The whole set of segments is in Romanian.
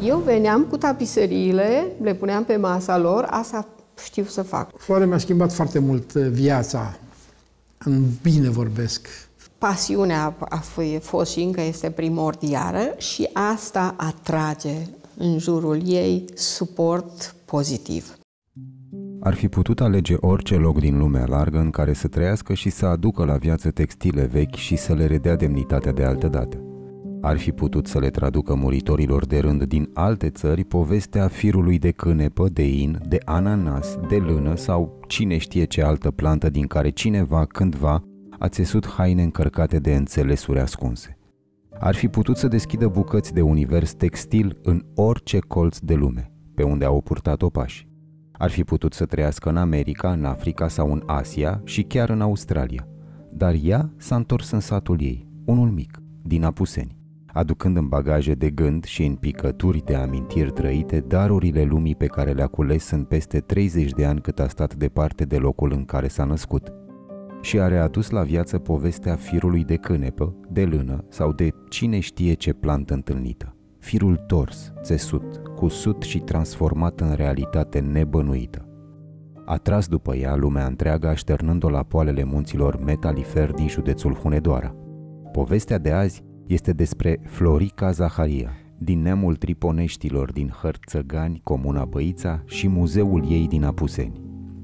Eu veneam cu tapiseriile, le puneam pe masa lor, asta știu să fac. Floarea mi-a schimbat foarte mult viața, în bine vorbesc. Pasiunea a fost și încă este primordială și asta atrage în jurul ei suport pozitiv. Ar fi putut alege orice loc din lumea largă în care să trăiască și să aducă la viață textile vechi și să le redea demnitatea de altădată. Ar fi putut să le traducă muritorilor de rând din alte țări povestea firului de cânepă, de in, de ananas, de lână sau cine știe ce altă plantă din care cineva, cândva, a țesut haine încărcate de înțelesuri ascunse. Ar fi putut să deschidă bucăți de univers textil în orice colț de lume, pe unde au purtat opași. Ar fi putut să trăiască în America, în Africa sau în Asia și chiar în Australia. Dar ea s-a întors în satul ei, unul mic, din Apuseni, aducând în bagaje de gând și în picături de amintiri trăite darurile lumii pe care le-a cules în peste 30 de ani cât a stat departe de locul în care s-a născut. Și a readus la viață povestea firului de cânepă, de lână sau de cine știe ce plantă întâlnită. Firul tors, țesut, cusut și transformat în realitate nebănuită. A tras după ea lumea întreagă, așternând-o la poalele munților Metalifer din județul Hunedoara. Povestea de azi este despre Florica Zaharia, din neamul Triponeștilor din Hărțăgani, comuna Băița, și muzeul ei din Apuseni.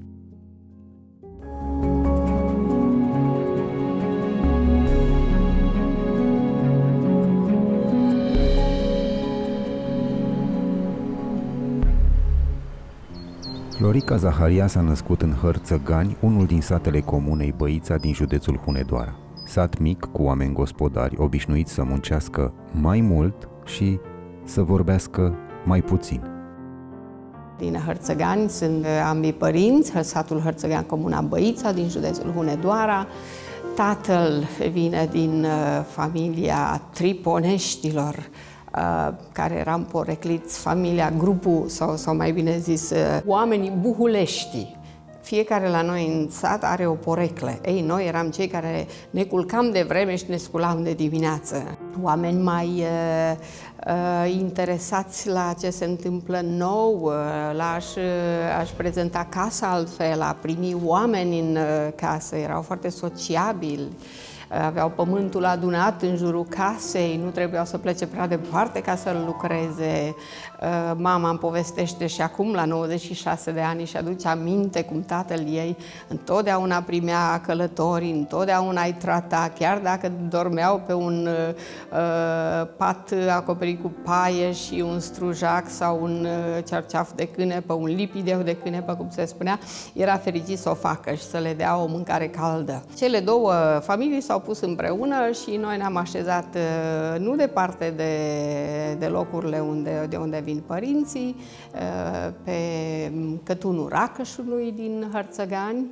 Florica Zaharia s-a născut în Hărțăgani, unul din satele comunei Băița din județul Hunedoara. Sat mic cu oameni gospodari, obișnuiți să muncească mai mult și să vorbească mai puțin. Din Hărțăgani sunt ambii părinți, satul Hărțăgani, comuna Băița din județul Hunedoara. Tatăl vine din familia Triponeștilor, care eram porecliți, familia, grupul, sau mai bine zis, oamenii Buhulești. Fiecare la noi în sat are o poreclă. Ei, noi eram cei care ne culcam de vreme și ne sculam de dimineață. Oameni mai interesați la ce se întâmplă nou, aș prezenta casa altfel, a primi oameni în casă, erau foarte sociabili. Aveau pământul adunat în jurul casei, nu trebuiau să plece prea departe ca să-l lucreze. Mama îmi povestește și acum, la 96 de ani, și aduce aminte cum tatăl ei întotdeauna primea călători, întotdeauna îi trata, chiar dacă dormeau pe un pat acoperit cu paie și un strujac sau un cerceaf de cânepă, un lipideu de cânepă, cum se spunea, era fericit să o facă și să le dea o mâncare caldă. Cele două familii s-au pus împreună și noi ne-am așezat nu departe de locurile de unde vin părinții, pe cătunul Racășului din Hărțăgani.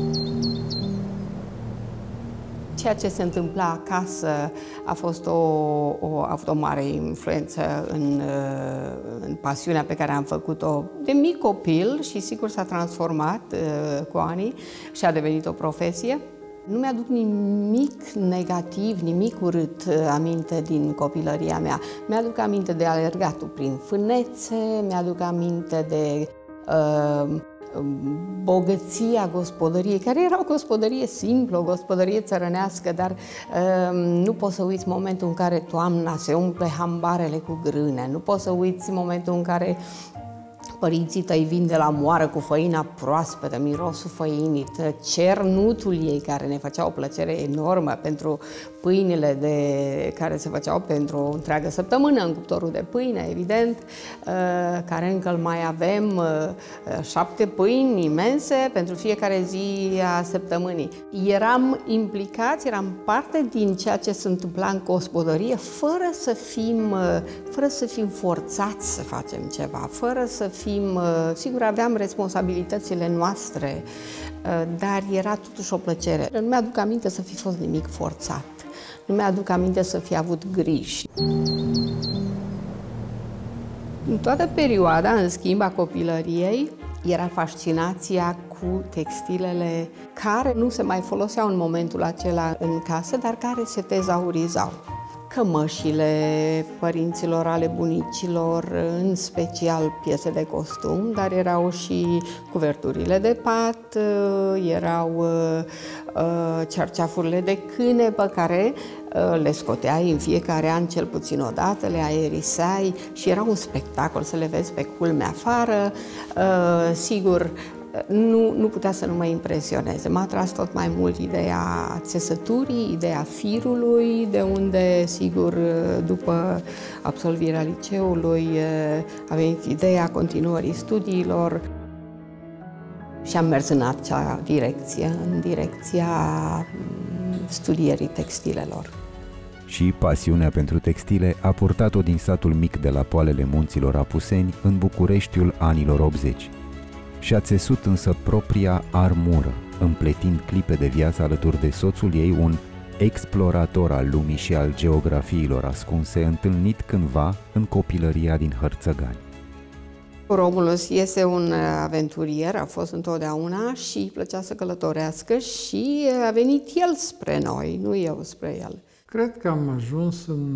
Ceea ce se întâmpla acasă a avut o mare influență în pasiunea pe care am făcut-o de mic copil și sigur s-a transformat cu anii și a devenit o profesie. Nu mi-aduc nimic negativ, nimic urât aminte din copilăria mea. Mi-aduc aminte de alergatul prin fânețe, mi-aduc aminte de bogăția gospodăriei, care era o gospodărie simplă, o gospodărie țărănească, dar nu poți să uiți momentul în care toamna se umple hambarele cu grâne, nu poți să uiți momentul în care părinții tăi vin de la moară cu făina proaspătă, mirosul făinii, cernutul ei, care ne făcea o plăcere enormă pentru pâinile care se făceau pentru o întreagă săptămână în cuptorul de pâine, evident, care încă îl mai avem, 7 pâini imense pentru fiecare zi a săptămânii. Eram implicați, eram parte din ceea ce se întâmpla în gospodărie, fără să fim forțați să facem ceva, fără să fim, sigur aveam responsabilitățile noastre, dar era totuși o plăcere. Nu mi-aduc aminte să fi fost nimic forțat. Nu mi-aduc aminte să fi avut griji. În toată perioada, în schimb, a copilăriei, era fascinația cu textilele care nu se mai foloseau în momentul acela în casă, dar care se tezaurizau. cămășile părinților, ale bunicilor, în special piese de costum, dar erau și cuverturile de pat, erau cerceafurile de câine pe care le scoteai în fiecare an cel puțin o dată, le aeriseai și era un spectacol să le vezi pe culme afară. Sigur, nu putea să nu mă impresioneze. M-a atras tot mai mult ideea țesăturii, ideea firului, de unde, sigur, după absolvirea liceului a venit ideea continuării studiilor și am mers în acea direcție, în direcția studierii textilelor. Și pasiunea pentru textile a purtat-o din satul mic de la poalele munților Apuseni în Bucureștiul anilor 80. Și-a țesut însă propria armură, împletind clipe de viață alături de soțul ei, un explorator al lumii și al geografiilor ascunse, întâlnit cândva în copilăria din Hărțăgani. Romulus este un aventurier, a fost întotdeauna și îi plăcea să călătorească și a venit el spre noi, nu eu spre el. Cred că am ajuns în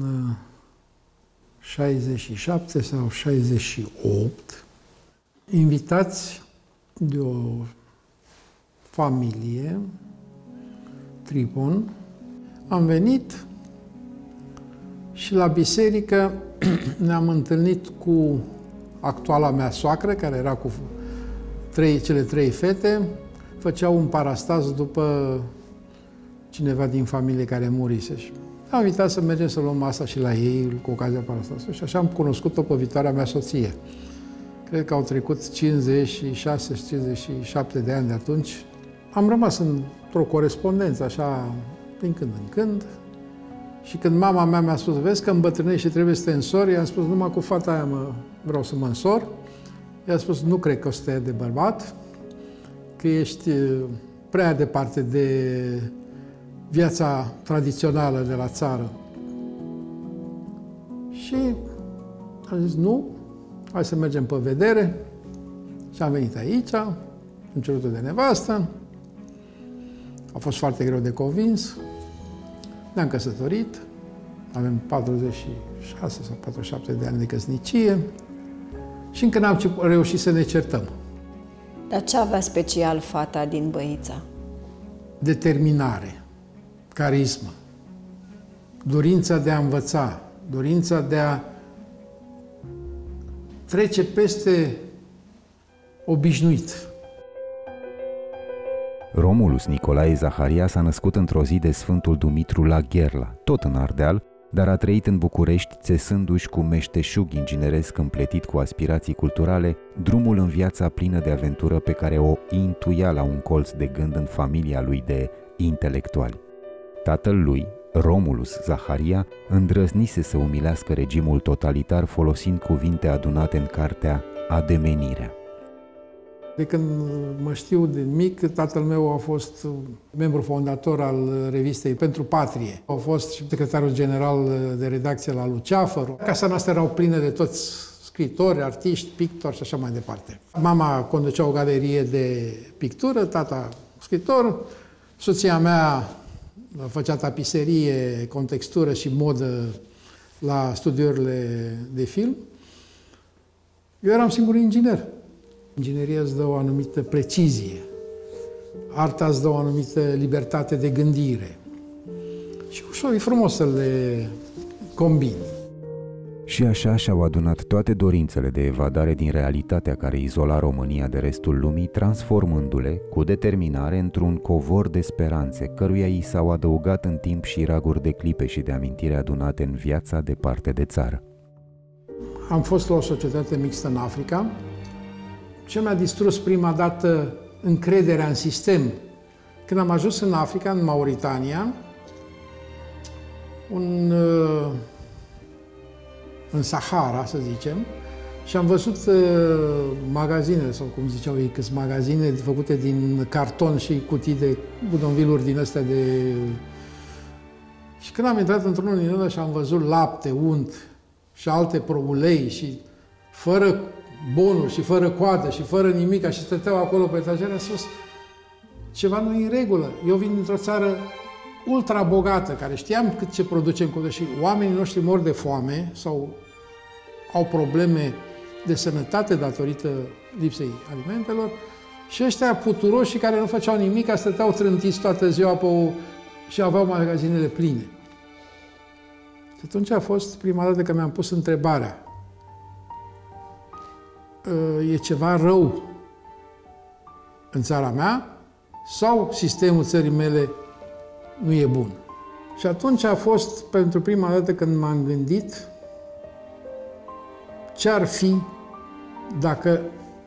67 sau 68, invitați de o familie, Tripon. Am venit și la biserică ne-am întâlnit cu actuala mea soacră, care era cu cele trei fete, făceau un parastas după cineva din familie care murise. Am invitat să mergem să luăm masa și la ei cu ocazia parastasului și așa am cunoscut-o pe viitoarea mea soție. Cred că au trecut 56 și 57 de ani de atunci. Am rămas într-o corespondență, așa, din când în când. Și când mama mea mi-a spus, vezi că îmbătrânești și trebuie să te însori, i-am spus, numai cu fata aia vreau să mă însor. I-a spus, nu cred că o să te ia de bărbat, că ești prea departe de viața tradițională de la țară. Și am zis, nu, hai să mergem pe vedere. Și am venit aici, am cerut-o de nevastă. A fost foarte greu de convins. Ne-am căsătorit. Avem 46 sau 47 de ani de căsnicie. Și încă n-am reușit să ne certăm. Dar ce avea special fata din Băița? Determinare, carismă, dorința de a învăța, dorința de a trece peste obișnuit. Romulus Nicolae Zaharia s-a născut într-o zi de Sfântul Dumitru la Gherla, tot în Ardeal, dar a trăit în București, țesându-și cu meșteșug ingineresc împletit cu aspirații culturale, drumul în viața plină de aventură pe care o intuia la un colț de gând în familia lui de intelectuali. Tatăl lui, Romulus Zaharia, îndrăznise să umilească regimul totalitar folosind cuvinte adunate în cartea Ademenirea. De când mă știu de mic, tatăl meu a fost membru fondator al revistei Pentru Patrie. A fost și secretarul general de redacție la Luceafăr. Casa noastră erau pline de toți scriitori, artiști, pictori și așa mai departe. Mama conducea o galerie de pictură, tata scriitor, soția mea făcea tapiserie, contextură și modă la studiourile de film. Eu eram singur inginer. Ingineria îți dă o anumită precizie, arta îți dă o anumită libertate de gândire și ușor e frumos să le combini. Și așa și-au adunat toate dorințele de evadare din realitatea care izola România de restul lumii, transformându-le cu determinare într-un covor de speranțe, căruia i s-au adăugat în timp și raguri de clipe și de amintire adunate în viața departe de țară. Am fost la o societate mixtă în Africa. Ce mi-a distrus prima dată încrederea în sistem, când am ajuns în Africa, în Mauritania, în Sahara, să zicem, și am văzut magazine, sau cum ziceau ei, câți magazine făcute din carton și cutii de budonviluri din astea de... Și când am intrat într-unul din ele și am văzut lapte, unt și alte ulei și fără bonuri și fără coadă și fără nimica și stăteau acolo pe etagere, a spus, ceva nu e în regulă. Eu vin dintr-o țară ultra bogată, care știam cât ce producem cu și oamenii noștri mor de foame sau au probleme de sănătate datorită lipsei alimentelor, și ăștia puturoși care nu făceau nimic, stăteau trântiți toată ziua și aveau magazinele pline. Și atunci a fost prima dată că mi-am pus întrebarea: e ceva rău în țara mea sau sistemul țării mele nu e bun? Și atunci a fost pentru prima dată când m-am gândit ce ar fi dacă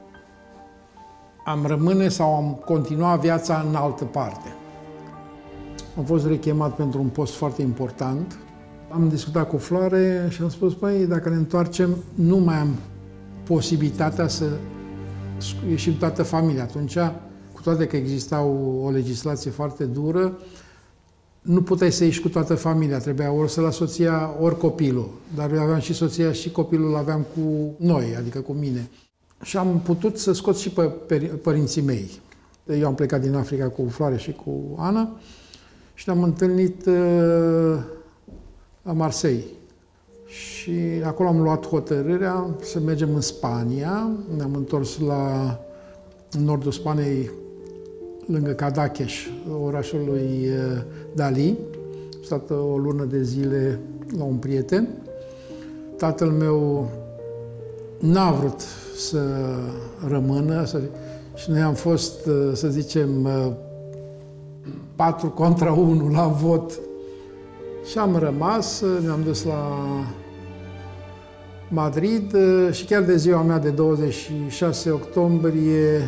am rămâne sau am continua viața în altă parte. Am fost rechemat pentru un post foarte important. Am discutat cu Floare și am spus: păi, dacă ne întoarcem, nu mai am posibilitatea să ieșim toată familia. Atunci, cu toate că exista o legislație foarte dură, nu puteai să ieși cu toată familia. Trebuia ori să las soția, ori copilul. Dar eu aveam și soția și copilul îl aveam cu noi, adică cu mine. Și am putut să scot și pe părinții mei. Eu am plecat din Africa cu Floare și cu Ana și ne-am întâlnit la Marseille. Și acolo am luat hotărârea să mergem în Spania. Ne-am întors la nordul Spaniei, lângă Cadaqués, orașul lui Dali. Am stat o lună de zile la un prieten. Tatăl meu n-a vrut să rămână și noi am fost, să zicem, 4 contra 1 la vot. Și am rămas, ne-am dus la Madrid și chiar de ziua mea de 26 octombrie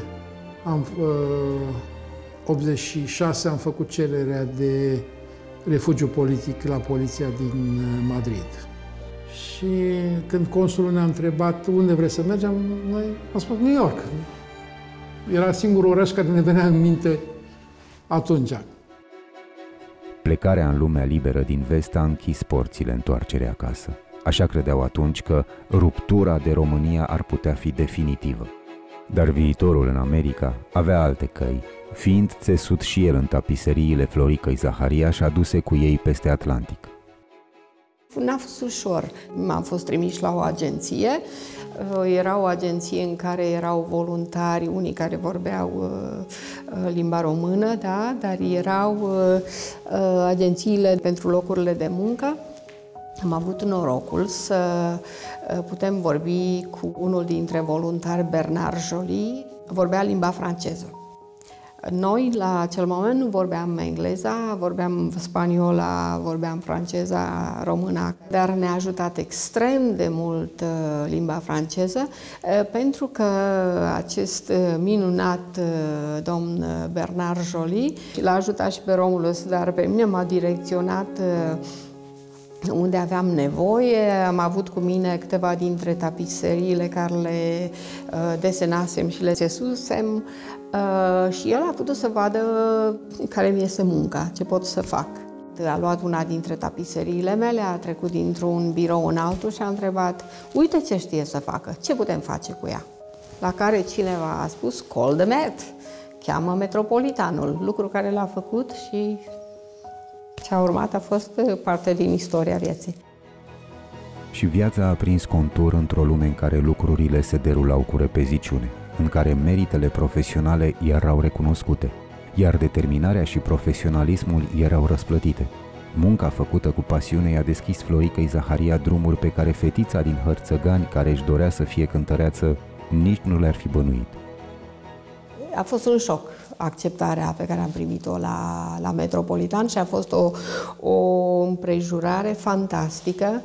86 am făcut cererea de refugiu politic la poliția din Madrid. Și când consulul ne-a întrebat unde vreți să mergem, noi am spus New York. Era singurul oraș care ne venea în minte atunci. Plecarea în lumea liberă din vest a închis porțile întoarcerii acasă. Așa credeau atunci că ruptura de România ar putea fi definitivă. Dar viitorul în America avea alte căi, fiind țesut și el în tapiseriile Floricăi Zaharia și aduse cu ei peste Atlantic. N-a fost ușor. M-am fost trimiși la o agenție. Era o agenție în care erau voluntari, unii care vorbeau limba română, da? Dar erau agențiile pentru locurile de muncă. Am avut norocul să putem vorbi cu unul dintre voluntari, Bernard Joly, vorbea limba franceză. Noi, la acel moment, nu vorbeam engleza, vorbeam spaniola, vorbeam franceza, româna, dar ne-a ajutat extrem de mult limba franceză, pentru că acest minunat domn Bernard Joly l-a ajutat și pe Romulus, dar pe mine m-a direcționat unde aveam nevoie. Am avut cu mine câteva dintre tapiseriile care le desenasem și le țesusem și el a putut să vadă care mi este munca, ce pot să fac. A luat una dintre tapiseriile mele, a trecut dintr-un birou în altul și a întrebat: uite ce știe să facă, ce putem face cu ea? La care cineva a spus: call the Met, cheamă Metropolitanul, lucru care l-a făcut și ce a urmat a fost parte din istoria vieții. Și viața a prins contur într-o lume în care lucrurile se derulau cu repeziciune, în care meritele profesionale erau recunoscute, iar determinarea și profesionalismul erau răsplătite. Munca făcută cu pasiune i-a deschis Floricăi Zaharia drumuri pe care fetița din Hărțăgani, care își dorea să fie cântăreață, nici nu le-ar fi bănuit. A fost un șoc acceptarea pe care am primit-o la Metropolitan și a fost o împrejurare fantastică.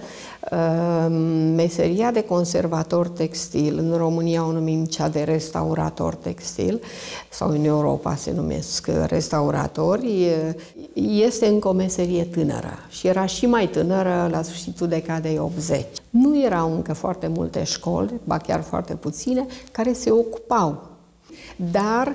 Meseria de conservator textil, în România o numim cea de restaurator textil, sau în Europa se numesc restauratori, este încă o meserie tânără și era și mai tânără la sfârșitul decadei 80. Nu erau încă foarte multe școli, ba chiar foarte puține, care se ocupau. Dar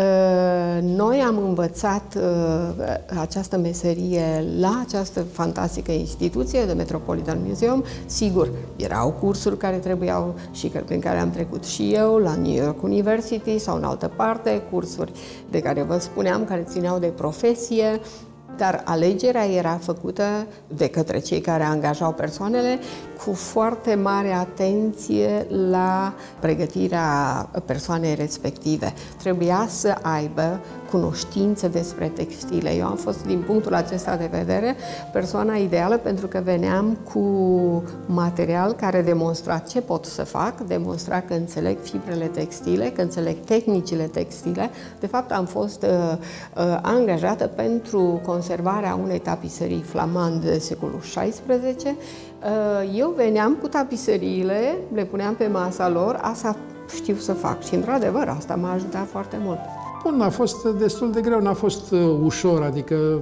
noi am învățat această meserie la această fantastică instituție de Metropolitan Museum. Sigur, erau cursuri care trebuiau și prin care am trecut și eu, la New York University sau în altă parte, cursuri de care vă spuneam, care țineau de profesie. Dar alegerea era făcută de către cei care angajau persoanele cu foarte mare atenție la pregătirea persoanei respective. Trebuia să aibă cunoștință despre textile. Eu am fost, din punctul acesta de vedere, persoana ideală pentru că veneam cu material care demonstra ce pot să fac, demonstra că înțeleg fibrele textile, că înțeleg tehnicile textile. De fapt, am fost angajată pentru conservarea unei tapiserii flamande de secolul XVI. Eu veneam cu tapiseriile, le puneam pe masa lor, asta știu să fac și, într-adevăr, asta m-a ajutat foarte mult. Bun, a fost destul de greu, n-a fost ușor, adică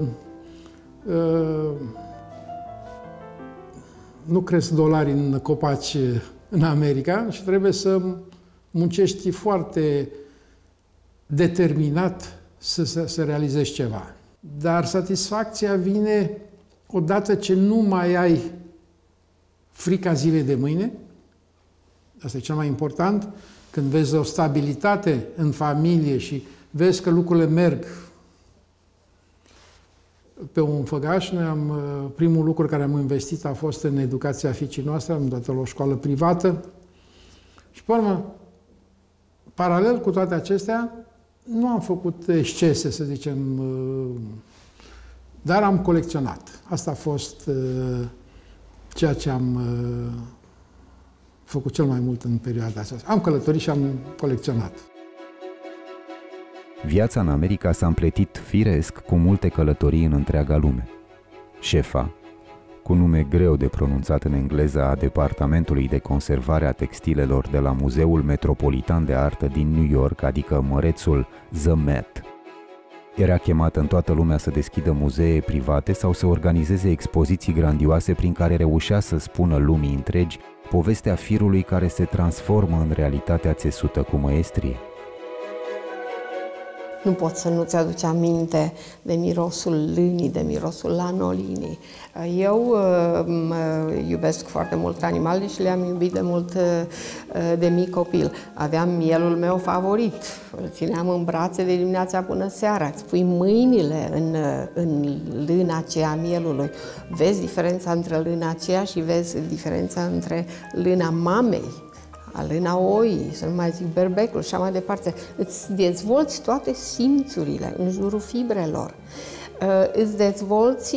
nu cresc dolari în copaci în America și trebuie să muncești foarte determinat să realizezi ceva. Dar satisfacția vine odată ce nu mai ai frica zilei de mâine. Asta e cel mai important. Când vezi o stabilitate în familie și vezi că lucrurile merg pe un făgaș. Primul lucru care am investit a fost în educația fiicei noastre, am dat-o la o școală privată. Și, pe urmă, paralel cu toate acestea, nu am făcut excese, să zicem, dar am colecționat. Asta a fost ceea ce am făcut cel mai mult în perioada aceasta. Am călătorit și am colecționat. Viața în America s-a împletit firesc cu multe călătorii în întreaga lume. Șefa, cu nume greu de pronunțat în engleză a Departamentului de Conservare a Textilelor de la Muzeul Metropolitan de Artă din New York, adică mărețul The Met, era chemată în toată lumea să deschidă muzee private sau să organizeze expoziții grandioase prin care reușea să spună lumii întregi povestea firului care se transformă în realitatea țesută cu măestrie. Nu poți să nu-ți aduci aminte de mirosul lânii, de mirosul lanolinii. Eu iubesc foarte mult animale și le-am iubit de mult de mic copil. Aveam mielul meu favorit, îl țineam în brațe de dimineața până seara. Îți pui mâinile în lâna aceea a mielului. Vezi diferența între lâna aceea și vezi diferența între lâna mamei, lâna oii, să nu mai zic berbecul și așa mai departe. Îți dezvolți toate simțurile în jurul fibrelor. Îți dezvolți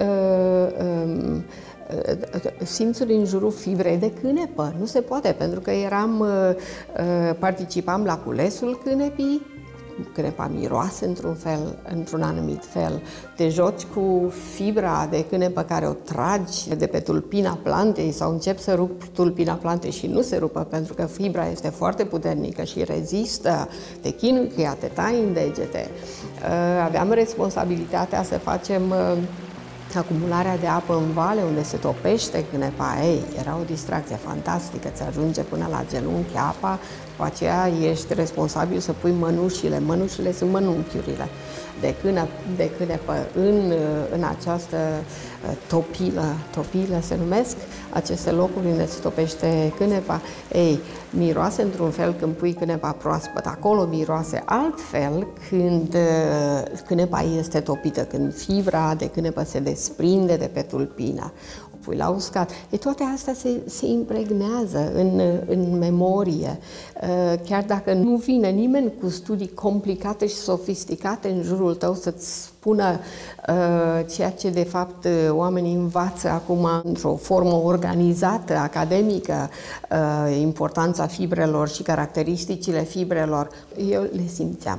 simțuri în jurul fibrei de cânepă. Nu se poate, pentru că participam la culesul cânepii. Cânepa miroase într-un fel, într-un anumit fel. Te joci cu fibra de cânepă care o tragi de pe tulpina plantei sau începi să rupi tulpina plantei și nu se rupă pentru că fibra este foarte puternică și rezistă, te chinui cu ea, te tai în degete. Aveam responsabilitatea să facem acumularea de apă în vale unde se topește cânepa. Era o distracție fantastică, ți ajunge până la genunchi apa, după aceea ești responsabil să pui mănușile. Mănușile sunt mănunchiurile de cânepă în această topilă se numesc aceste locuri unde se topește cânepa. Miroase într-un fel când pui cânepa proaspăt, acolo miroase altfel când cânepa este topită, când fibra de cânepă se desprinde de pe tulpina. O pui la uscat. Toate astea se impregnează în memorie. Chiar dacă nu vine nimeni cu studii complicate și sofisticate în jurul tău să-ți spună ceea ce de fapt oamenii învață acum într-o formă organizată, academică, importanța fibrelor și caracteristicile fibrelor, eu le simțeam.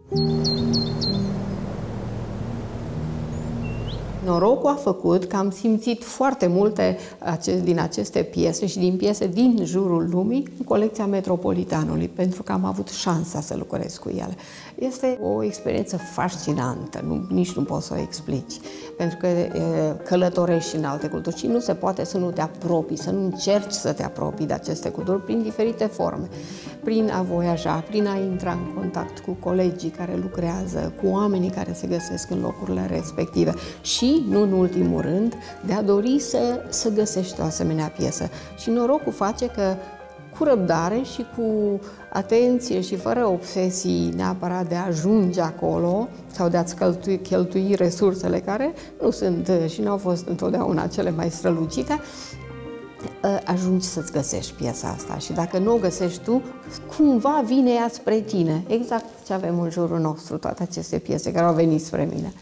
Norocul a făcut că am simțit foarte multe din aceste piese și din piese din jurul lumii în colecția Metropolitanului, pentru că am avut șansa să lucrez cu ele. Este o experiență fascinantă, nici nu poți să o explici, pentru că călătorești în alte culturi și nu se poate să nu te apropii, să nu încerci să te apropii de aceste culturi prin diferite forme. Prin a voiaja, prin a intra în contact cu colegii care lucrează, cu oamenii care se găsesc în locurile respective și, nu în ultimul rând, de a dori să găsești o asemenea piesă. Și norocul face că cu răbdare și cu atenție și fără obsesii neapărat de a ajunge acolo sau de a-ți cheltui resursele care nu sunt și nu au fost întotdeauna cele mai strălucite, ajungi să-ți găsești piesa asta și dacă nu o găsești tu, cumva vine ea spre tine. Exact ce avem în jurul nostru, toate aceste piese care au venit spre mine.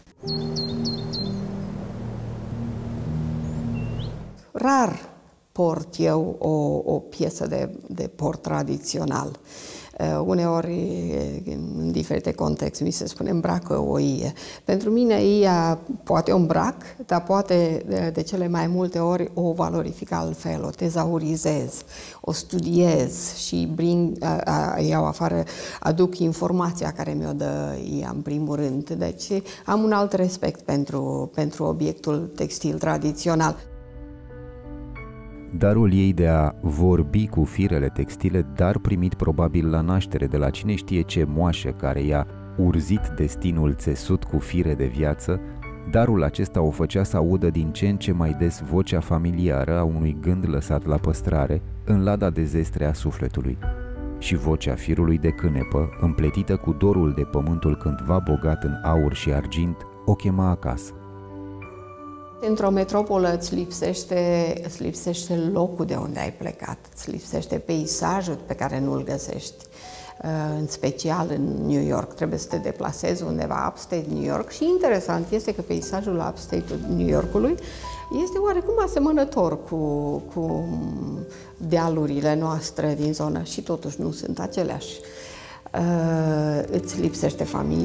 Rar port eu o piesă de port tradițional. Uneori, în diferite contexte, mi se spune îmbracă o ie. Pentru mine ea poate o îmbrac, dar poate de cele mai multe ori o valorific altfel, o tezaurizez, o studiez și iau afară, aduc informația care mi-o dă ea în primul rând. Deci am un alt respect pentru obiectul textil tradițional. Darul ei de a vorbi cu firele textile, dar primit probabil la naștere de la cine știe ce moașă care i-a urzit destinul țesut cu fire de viață, darul acesta o făcea să audă din ce în ce mai des vocea familiară a unui gând lăsat la păstrare în lada de zestre a sufletului. Și vocea firului de cânepă, împletită cu dorul de pământul cândva bogat în aur și argint, o chema acasă. Într-o metropolă îți lipsește locul de unde ai plecat, îți lipsește peisajul pe care nu-l găsești. În special în New York, trebuie să te deplasezi undeva upstate New York și interesant este că peisajul upstate New Yorkului este oarecum asemănător cu dealurile noastre din zonă și totuși nu sunt aceleași. Îți lipsește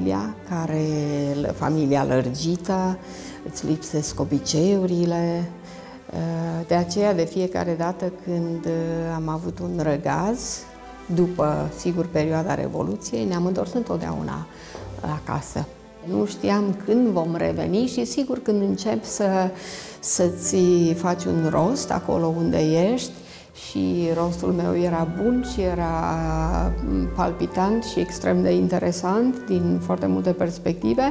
familia lărgită, îți lipsesc obiceiurile. De aceea, de fiecare dată când am avut un răgaz, după, sigur, perioada Revoluției, ne-am întors întotdeauna acasă. Nu știam când vom reveni și, sigur, când începi să-ți faci un rost acolo unde ești, și rostul meu era bun și era palpitant și extrem de interesant din foarte multe perspective,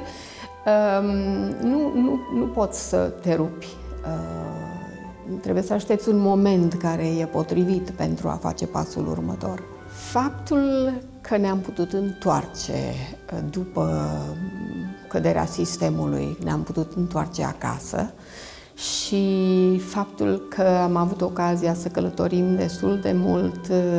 nu poți să te rupi. Trebuie să aștepți un moment care e potrivit pentru a face pasul următor. Faptul că ne-am putut întoarce după căderea sistemului, ne-am putut întoarce acasă, și faptul că am avut ocazia să călătorim destul de mult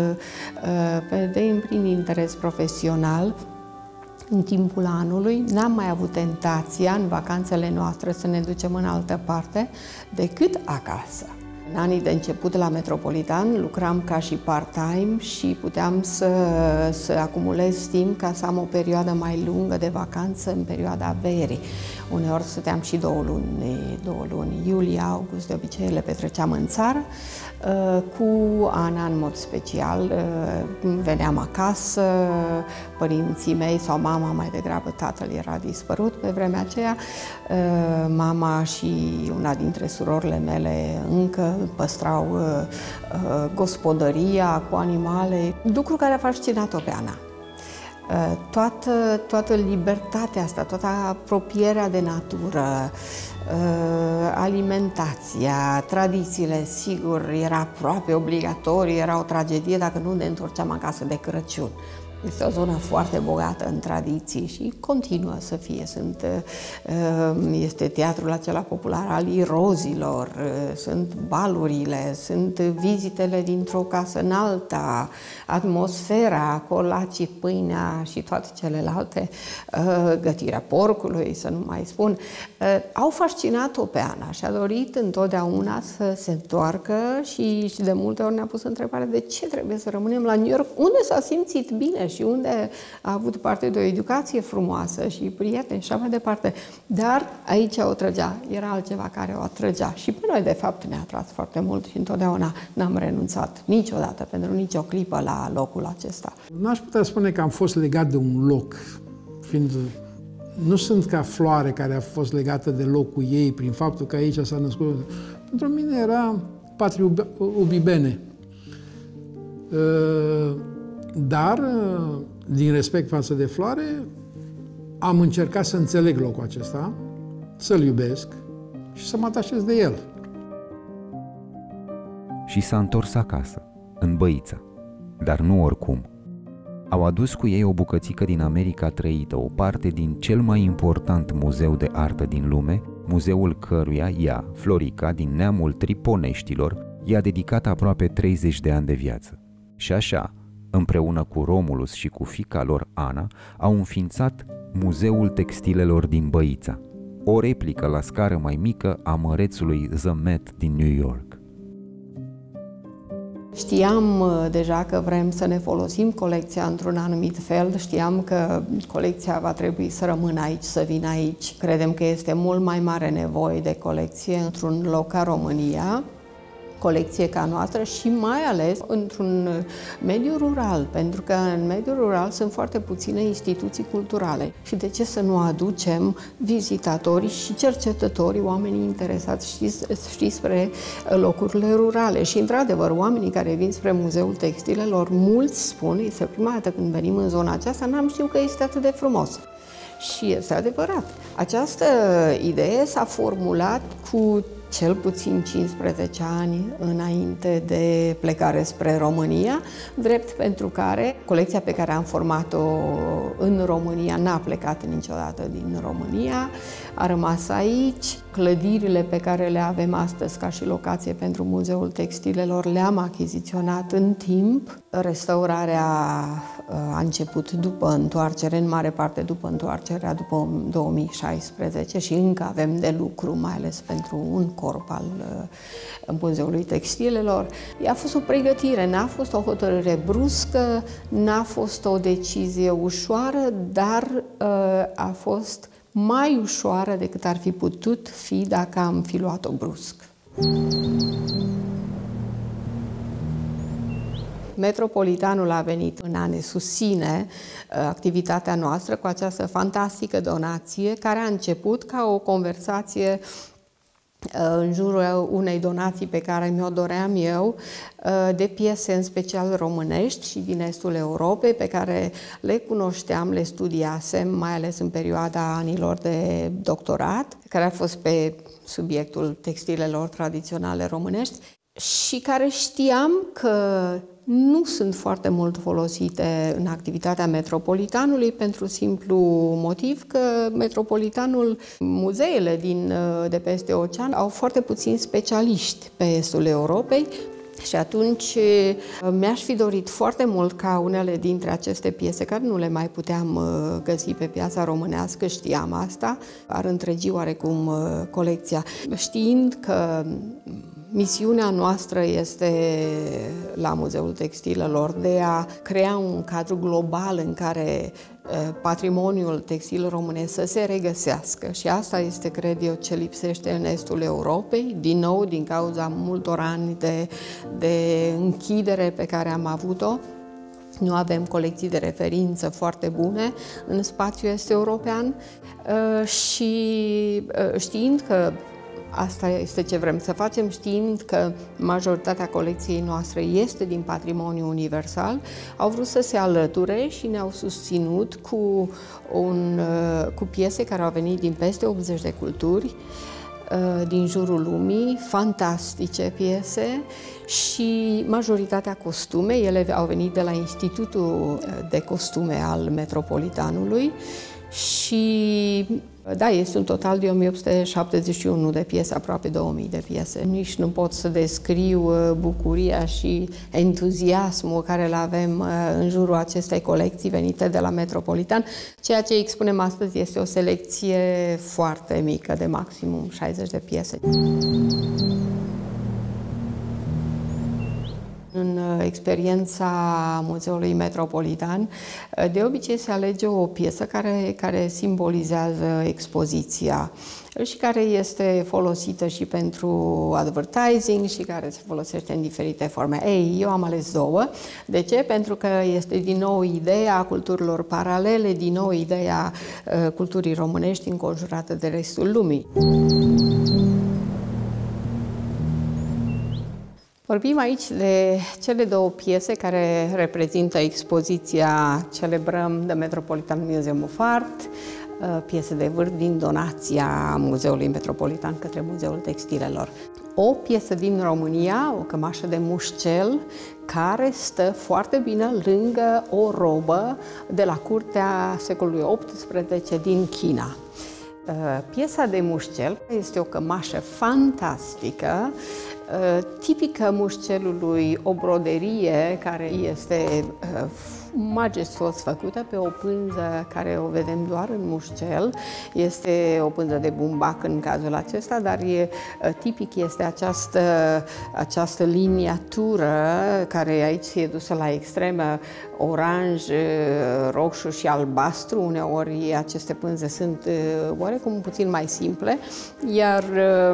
prin interes profesional în timpul anului, n-am mai avut tentația în vacanțele noastre să ne ducem în altă parte decât acasă. În anii de început la Metropolitan lucram ca și part-time și puteam să acumulez timp ca să am o perioadă mai lungă de vacanță în perioada verii. Uneori stăteam și 2 luni, iulie, august, de obicei le petreceam în țară. Cu Ana, în mod special, veneam acasă, părinții mei sau mama, mai degrabă tatăl era dispărut pe vremea aceea, mama și una dintre surorile mele încă păstrau gospodăria cu animale, lucru care a fascinat-o pe Ana. Toată libertatea asta, toată apropierea de natură, alimentația, tradițiile, sigur, era aproape obligatoriu, era o tragedie dacă nu ne întorceam acasă de Crăciun. Este o zonă foarte bogată în tradiții și continuă să fie. Este teatrul acela popular al irozilor, sunt balurile, sunt vizitele dintr-o casă în alta, atmosfera, colacii, pâinea și toate celelalte, gătirea porcului, să nu mai spun, au fascinat-o pe Ana și a dorit întotdeauna să se întoarcă și de multe ori ne-a pus întrebarea de ce trebuie să rămânem la New York, unde s-a simțit bine și unde a avut parte de o educație frumoasă și prieteni și așa mai departe. Dar aici o trăgea, era altceva care o atrăgea și pe noi, de fapt, ne-a atras foarte mult și întotdeauna n-am renunțat niciodată, pentru nicio clipă, la locul acesta. N-aș putea spune că am fost legat de un loc, fiind... Nu sunt ca Floare, care a fost legată de locul ei prin faptul că aici s-a născut. Pentru mine era patria ubi bene. Dar, din respect față de Floare, am încercat să înțeleg locul acesta, să-l iubesc și să mă atașez de el. Și s-a întors acasă, în Băița. dar nu oricum. Au adus cu ei o bucățică din America trăită, o parte din cel mai important muzeu de artă din lume, muzeul căruia ea, Florica, din neamul Triponeștilor, i-a dedicat aproape 30 de ani de viață. Și așa, împreună cu Romulus și cu fiica lor, Ana, au înființat Muzeul Textilelor din Băița, o replică la scară mai mică a mărețului The Met din New York. Știam deja că vrem să ne folosim colecția într-un anumit fel, știam că colecția va trebui să rămână aici, să vină aici. Credem că este mult mai mare nevoie de colecție într-un loc ca România, colecție ca noastră și mai ales într-un mediu rural, pentru că în mediul rural sunt foarte puține instituții culturale. Și de ce să nu aducem vizitatorii și cercetătorii, oamenii interesați, știți, spre locurile rurale. Și într-adevăr, oamenii care vin spre Muzeul Textilelor, mulți spun, este prima dată când venim în zona aceasta, n-am știut că este atât de frumos. Și este adevărat. Această idee s-a formulat cu cel puțin 15 ani înainte de plecare spre România, drept pentru care colecția pe care am format-o în România n-a plecat niciodată din România, a rămas aici. Clădirile pe care le avem astăzi ca și locație pentru Muzeul Textilelor le-am achiziționat în timp. Restaurarea a început după întoarcere, în mare parte după întoarcerea, după 2016 și încă avem de lucru, mai ales pentru un corp al Muzeului Textilelor. A fost o pregătire, n-a fost o hotărâre bruscă, n-a fost o decizie ușoară, dar a fost mai ușoară decât ar fi putut fi dacă am fi luat-o brusc. Metropolitanul a venit în a ne susține activitatea noastră cu această fantastică donație, care a început ca o conversație în jurul unei donații pe care mi-o doream eu, de piese în special românești și din estul Europei, pe care le cunoșteam, le studiasem, mai ales în perioada anilor de doctorat, care a fost pe subiectul textilelor tradiționale românești și care știam că nu sunt foarte mult folosite în activitatea Metropolitanului pentru simplu motiv că Metropolitanul, muzeele de peste ocean au foarte puțini specialiști pe estul Europei și atunci mi-aș fi dorit foarte mult ca unele dintre aceste piese, care nu le mai puteam găsi pe piața românească, știam asta, ar întregi oarecum colecția, știind că misiunea noastră este la Muzeul Textilelor de a crea un cadru global în care patrimoniul textil românesc să se regăsească și asta este, cred eu, ce lipsește în estul Europei, din nou din cauza multor ani de închidere pe care am avut-o. Nu avem colecții de referință foarte bune în spațiul est-european și știind că asta este ce vrem să facem, știind că majoritatea colecției noastre este din patrimoniu universal, au vrut să se alăture și ne-au susținut cu piese care au venit din peste 80 de culturi din jurul lumii, fantastice piese și majoritatea costume. Ele au venit de la Institutul de Costume al Metropolitanului și da, este un total de 1871 de piese, aproape 2000 de piese. Nici nu pot să descriu bucuria și entuziasmul care îl avem în jurul acestei colecții venite de la Metropolitan. Ceea ce expunem astăzi este o selecție foarte mică, de maximum 60 de piese. În experiența Muzeului Metropolitan, de obicei se alege o piesă care simbolizează expoziția și care este folosită și pentru advertising și care se folosește în diferite forme. Eu am ales două. De ce? Pentru că este din nou ideea culturilor paralele, din nou ideea culturii românești înconjurată de restul lumii. Vorbim aici de cele două piese care reprezintă expoziția Celebrăm The Metropolitan Museum of Art, piese de vârf din donația Muzeului Metropolitan către Muzeul Textilelor. o piesă din România, o cămașă de mușcel, care stă foarte bine lângă o robă de la curtea secolului XVIII din China. Piesa de mușcel este o cămașă fantastică, tipică mușcelului, o broderie care este majestuos făcută pe o pânză care o vedem doar în mușcel. Este o pânză de bumbac în cazul acesta, dar tipic este această liniatură care aici e dusă la extremă, oranj, roșu și albastru. Uneori aceste pânze sunt oarecum puțin mai simple, iar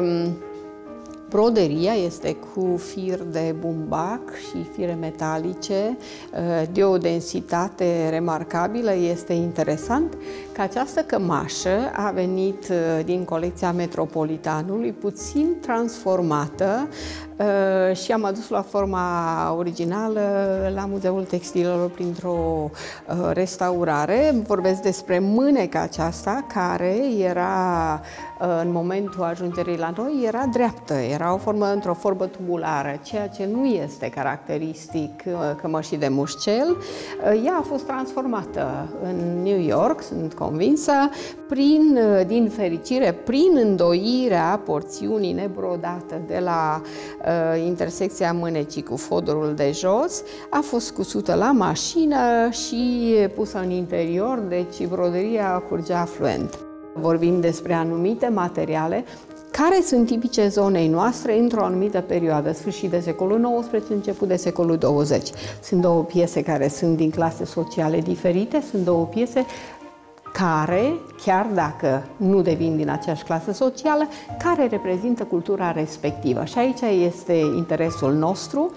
broderia este cu fir de bumbac și fire metalice de o densitate remarcabilă. Este interesant că această cămașă a venit din colecția Metropolitanului, puțin transformată, și am adus la forma originală la Muzeul Textilelor printr-o restaurare. Vorbesc despre mâneca aceasta, care era, în momentul ajungerii la noi, era dreaptă, era într-o formă tubulară, ceea ce nu este caracteristic cămășii de mușcel. Ea a fost transformată în New York, sunt convinsă, din fericire, prin îndoirea porțiunii nebrodată de la intersecția mânecii cu fodorul de jos, a fost cusută la mașină și pusă în interior, deci broderia curgea fluent. Vorbim despre anumite materiale care sunt tipice zonei noastre într-o anumită perioadă, sfârșit de secolul XIX, început de secolul XX. Sunt două piese care sunt din clase sociale diferite, sunt două piese care, chiar dacă nu devin din aceeași clasă socială, care reprezintă cultura respectivă. Și aici este interesul nostru,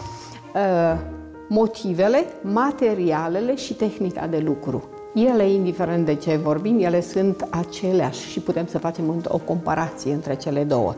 motivele, materialele și tehnica de lucru. Ele, indiferent de ce vorbim, ele sunt aceleași și putem să facem o comparație între cele două.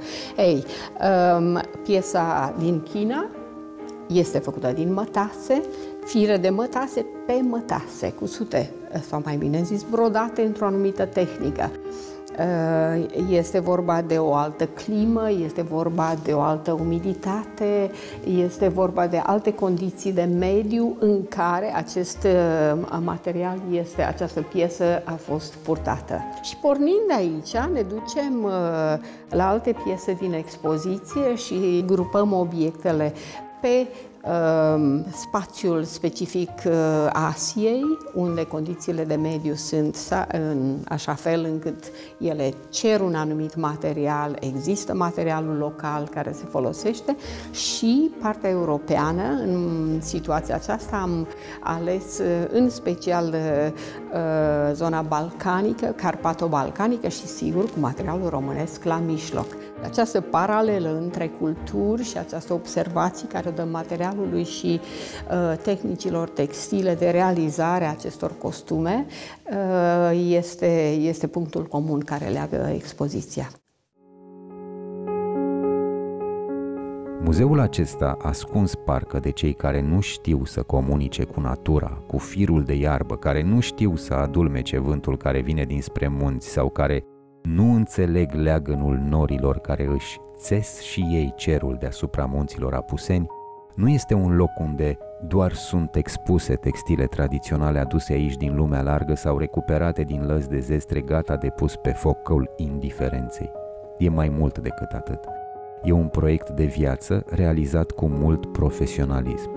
Piesa din China este făcută din mătase, fire de mătase pe mătase, cusute, sau mai bine zis, brodate într-o anumită tehnică. Este vorba de o altă climă, este vorba de o altă umiditate, este vorba de alte condiții de mediu în care acest material, această piesă a fost purtată. Și pornind de aici, ne ducem la alte piese din expoziție și grupăm obiectele pe spațiul specific Asiei, unde condițiile de mediu sunt în așa fel încât ele cer un anumit material, există materialul local care se folosește, și partea europeană. În situația aceasta am ales în special zona balcanică, carpato-balcanică și sigur cu materialul românesc la mijloc. Această paralelă între culturi și această observație care dă materialului și tehnicilor textile de realizare a acestor costume este punctul comun care leagă expoziția. Muzeul acesta, ascuns parcă de cei care nu știu să comunice cu natura, cu firul de iarbă, care nu știu să adulmece vântul care vine dinspre munți sau care nu înțeleg leagănul norilor care își țes și ei cerul deasupra munților Apuseni, nu este un loc unde doar sunt expuse textile tradiționale aduse aici din lumea largă sau recuperate din lăzi de zestre gata de pus pe focul indiferenței. E mai mult decât atât. E un proiect de viață realizat cu mult profesionalism.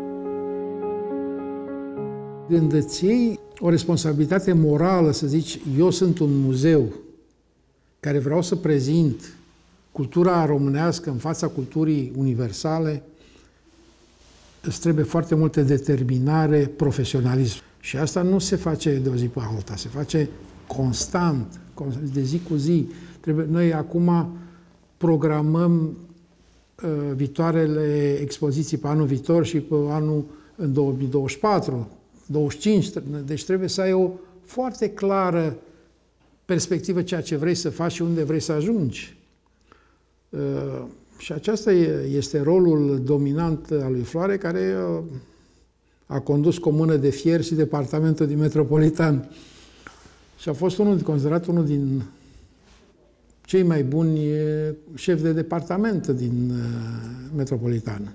Când îți iei o responsabilitate morală, să zici, eu sunt un muzeu care vreau să prezint cultura românească în fața culturii universale, îți trebuie foarte multă determinare, profesionalism. Și asta nu se face de o zi pe alta, se face constant, de zi cu zi. Noi acum programăm viitoarele expoziții pe anul viitor și pe anul în 2024, 25, deci trebuie să ai o foarte clară perspectivă ceea ce vrei să faci și unde vrei să ajungi. Și acesta este rolul dominant al lui Floare, care a condus cu o mână de fier și departamentul din Metropolitan. Și a fost considerat unul din cei mai buni șefi de departament din metropolitană.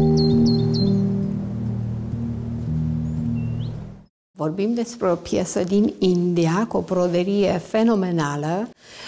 Vorbim despre o piesă din India cu o broderie fenomenală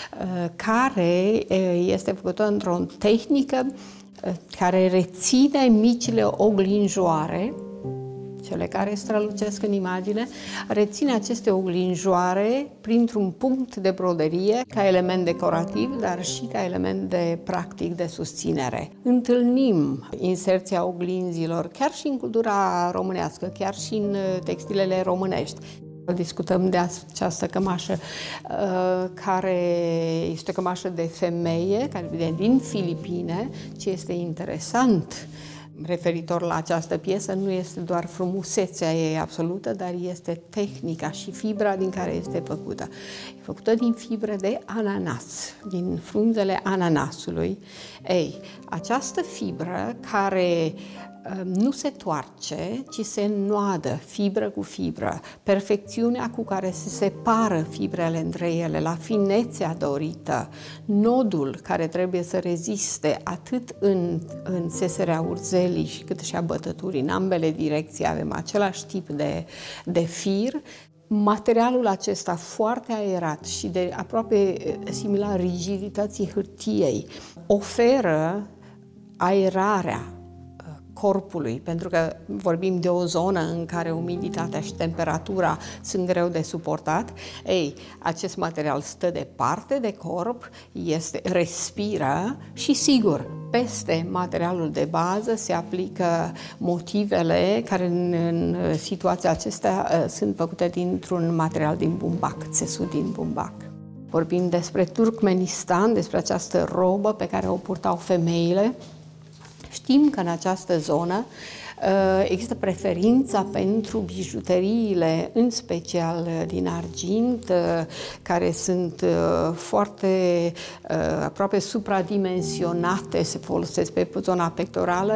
care este făcută într-o tehnică care reține micile oglinjoare, cele care strălucesc în imagine, reține aceste oglinjoare printr-un punct de broderie ca element decorativ, dar și ca element de practic de susținere. Întâlnim inserția oglinzilor chiar și în cultura românească, chiar și în textilele românești. Discutăm de această cămașă care este o cămașă de femeie, care vine din Filipine. Ce este interesant referitor la această piesă nu este doar frumusețea ei absolută, dar este tehnica și fibra din care este făcută. E făcută din fibre de ananas, din frunzele ananasului. Ei, această fibră care nu se toarce, ci se înnoadă fibră cu fibră. Perfecțiunea cu care se separă fibrele între ele, la finețea dorită, nodul care trebuie să reziste atât în țeserea urzelii cât și a bătăturii. În ambele direcții avem același tip de fir. Materialul acesta foarte aerat și de aproape similar rigidității hârtiei oferă aerarea corpului, pentru că vorbim de o zonă în care umiditatea și temperatura sunt greu de suportat. Ei, acest material stă departe de corp, respiră și, sigur, peste materialul de bază se aplică motivele care în situația acestea sunt făcute dintr-un material din bumbac, țesut din bumbac. Vorbim despre Turkmenistan, despre această robă pe care o purtau femeile. Știm că în această zonă există preferința pentru bijuteriile, în special din argint, care sunt foarte aproape supradimensionate, se folosesc pe zona pectorală,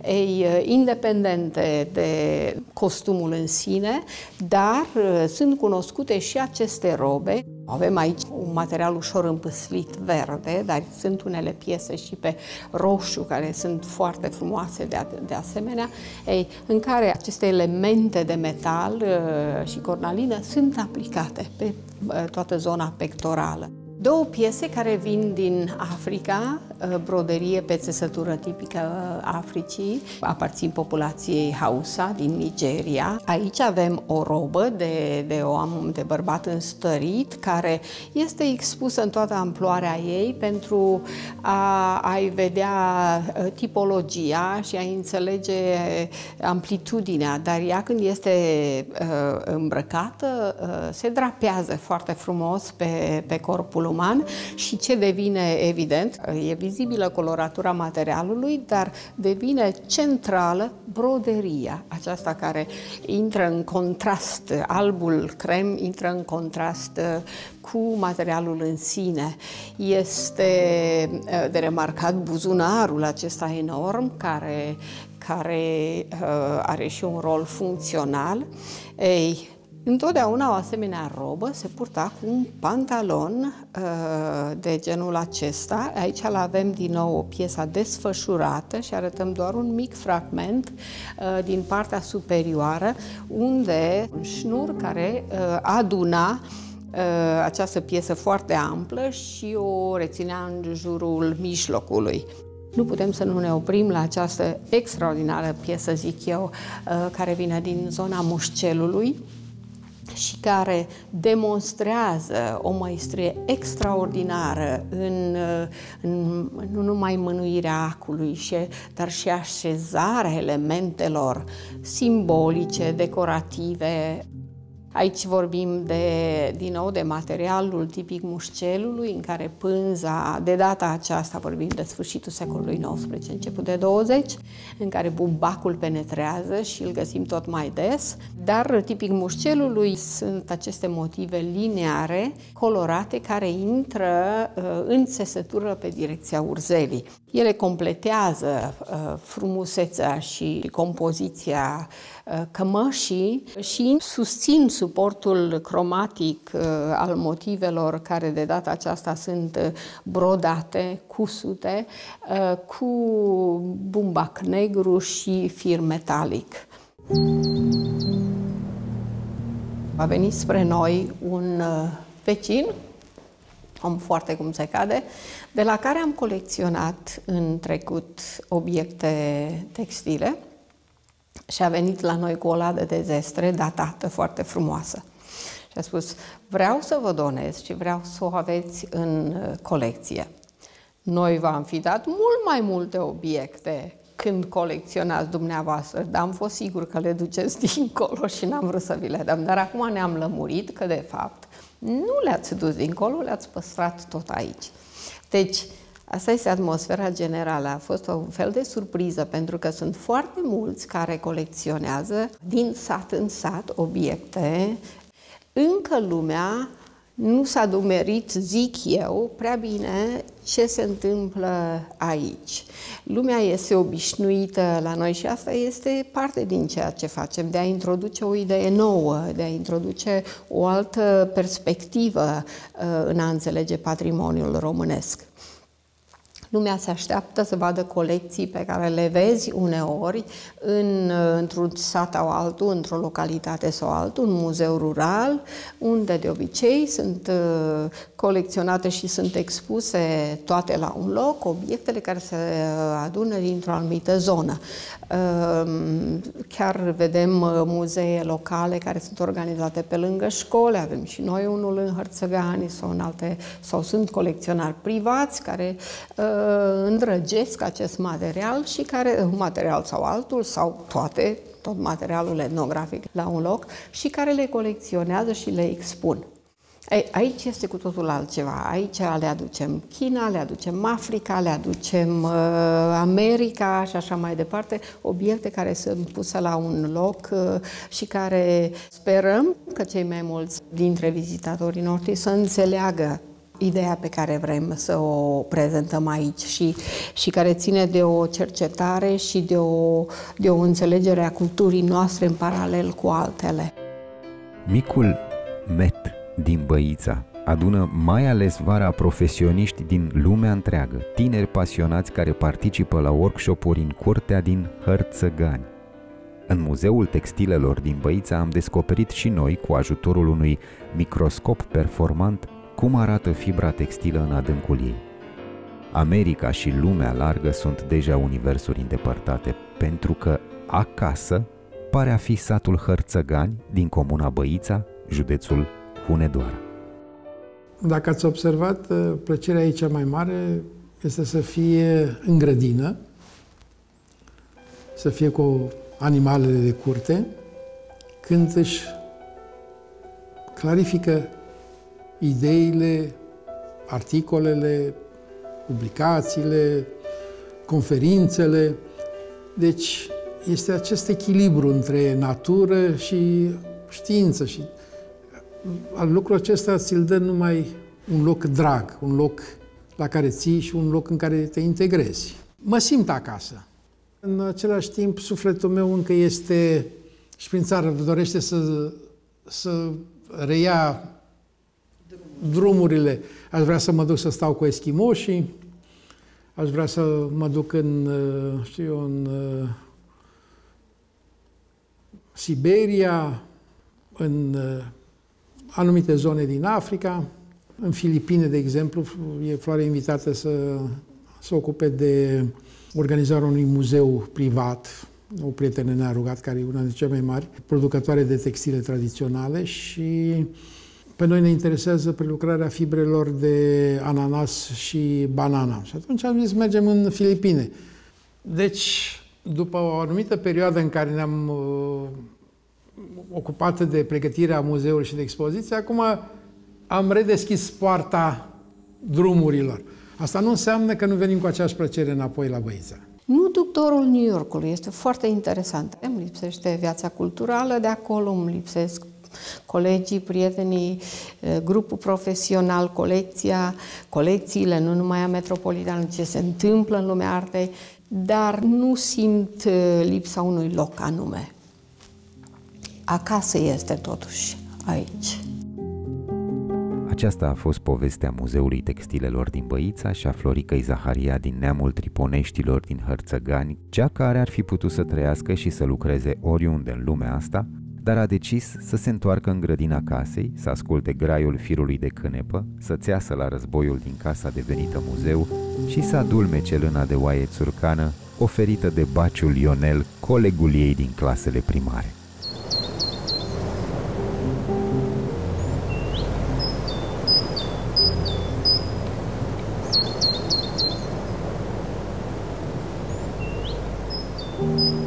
independente de costumul în sine, dar sunt cunoscute și aceste robe. Avem aici un material ușor împâslit verde, dar sunt unele piese și pe roșu care sunt foarte frumoase de asemenea, în care aceste elemente de metal și cornalină sunt aplicate pe toată zona pectorală. Două piese care vin din Africa, broderie pe țesătură tipică Africii, aparțin populației Hausa din Nigeria. Aici avem o robă de om, de bărbat înstărit, care este expusă în toată amploarea ei pentru a-i vedea tipologia și a înțelege amplitudinea, dar ea când este îmbrăcată se drapează foarte frumos pe corpul uman și ce devine evident, e vizibilă coloratura materialului, dar devine centrală broderia, aceasta care intră în contrast, albul crem intră în contrast cu materialul în sine. Este de remarcat buzunarul acesta enorm, care are și un rol funcțional. Întotdeauna o asemenea robă se purta cu un pantalon de genul acesta. Aici avem din nou o piesă desfășurată și arătăm doar un mic fragment din partea superioară, unde un șnur care aduna această piesă foarte amplă și o reținea în jurul mijlocului. Nu putem să nu ne oprim la această extraordinară piesă, zic eu, care vine din zona mușcelului și care demonstrează o maestrie extraordinară nu numai mânuirea acului, dar și așezarea elementelor simbolice, decorative. Aici vorbim din nou de materialul tipic mușcelului, în care pânza, de data aceasta vorbim de sfârșitul secolului XIX, început de 20, în care bumbacul penetrează și îl găsim tot mai des, dar tipic mușcelului sunt aceste motive lineare, colorate, care intră în țesătură pe direcția urzelii. Ele completează frumusețea și compoziția cămășii și susțin suportul cromatic al motivelor care de data aceasta sunt brodate, cusute, cu bumbac negru și fir metalic. A venit spre noi un vecin, om foarte cum se cade, de la care am colecționat în trecut obiecte textile și a venit la noi cu o ladă de zestre datată foarte frumoasă. Și a spus, vreau să vă donez și vreau să o aveți în colecție. Noi v-am fi dat mult mai multe obiecte când colecționați dumneavoastră, dar am fost sigur că le duceți dincolo și n-am vrut să vi le dăm. Dar acum ne-am lămurit că, de fapt, nu le-ați dus dincolo, le-ați păstrat tot aici. Deci, asta este atmosfera generală. A fost un fel de surpriză, pentru că sunt foarte mulți care colecționează din sat în sat obiecte. Încă lumea nu s-a dumerit, zic eu, prea bine ce se întâmplă aici. Lumea este obișnuită la noi și asta este parte din ceea ce facem, de a introduce o idee nouă, de a introduce o altă perspectivă în a înțelege patrimoniul românesc. Lumea se așteaptă să vadă colecții pe care le vezi uneori într-un sat sau altul, într-o localitate sau altul, un muzeu rural, unde de obicei sunt colecționate și sunt expuse toate la un loc, obiectele care se adună dintr-o anumită zonă. Chiar vedem muzee locale care sunt organizate pe lângă școli, avem și noi unul în Hărțăgani sau în alte, sau sunt colecționari privați care îndrăgesc acest material și care, un material sau altul, sau toate, tot materialul etnografic la un loc și care le colecționează și le expun. Aici este cu totul altceva. Aici le aducem China, le aducem Africa, le aducem America și așa mai departe, obiecte care sunt puse la un loc și care sperăm că cei mai mulți dintre vizitatorii noștri să înțeleagă ideea pe care vrem să o prezentăm aici și care ține de o cercetare și de o înțelegere a culturii noastre în paralel cu altele. Micul Met din Băița adună mai ales vara profesioniști din lumea întreagă, tineri pasionați care participă la workshop-uri în curtea din Hărțăgani. În Muzeul Textilelor din Băița am descoperit și noi, cu ajutorul unui microscop performant, cum arată fibra textilă în adâncul ei. America și lumea largă sunt deja universuri îndepărtate, pentru că acasă pare a fi satul Hărțăgani din comuna Băița, județul Hunedoara. Dacă ați observat, plăcerea ei cea mai mare este să fie în grădină, să fie cu animalele de curte, când își clarifică ideile, articolele, publicațiile, conferințele. Deci este acest echilibru între natură și știință și lucrul acesta ți-l dă numai un loc drag, un loc la care ții și un loc în care te integrezi. Mă simt acasă. În același timp, sufletul meu încă este și prin țară dorește să reia drumurile. Aș vrea să mă duc să stau cu eschimoșii, aș vrea să mă duc în Siberia, în anumite zone din Africa. În Filipine, de exemplu, e Floare invitată să se ocupe de organizarea unui muzeu privat. O prietenă ne-a rugat, care e una dintre cele mai mari producătoare de textile tradiționale și pe noi ne interesează prelucrarea fibrelor de ananas și banana. Și atunci am zis, mergem în Filipine. Deci, după o anumită perioadă în care ne-am ocupat de pregătirea muzeului și de expoziție, acum am redeschis poarta drumurilor. Asta nu înseamnă că nu venim cu aceeași plăcere înapoi la Băița. Nu duc dorul New Yorkului, este foarte interesant. Îmi lipsește viața culturală de acolo, îmi lipsesc Colegii, prietenii, grupul profesional, colecțiile, nu numai a Metropolitanului, ce se întâmplă în lumea artei, dar nu simt lipsa unui loc anume. Acasă este totuși aici. Aceasta a fost povestea Muzeului Textilelor din Băița și a Floricăi Zaharia din neamul Triponeștilor din Hărțăgani, cea care ar fi putut să trăiască și să lucreze oriunde în lumea asta, dar a decis să se întoarcă în grădina casei, să asculte graiul firului de cânepă, să-ți iasă la războiul din casa devenită muzeu și să adulmece lâna de oaie țurcană oferită de baciul Ionel, colegul ei din clasele primare. Thank you.